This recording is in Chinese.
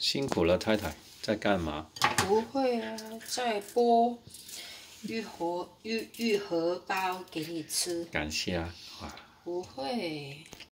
辛苦了，太太，在干嘛？ 不会啊，在剥玉荷包给你吃。 感谢啊，哇， 不会。